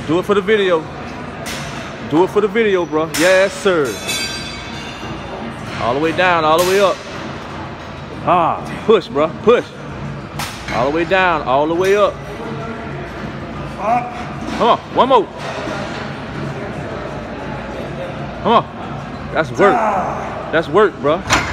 Do it for the video. Do it for the video, bro. Yes, sir. All the way down, all the way up. Ah, push, bro. Push. All the way down, all the way up. Come on, one more. Come on. That's work. That's work, bro.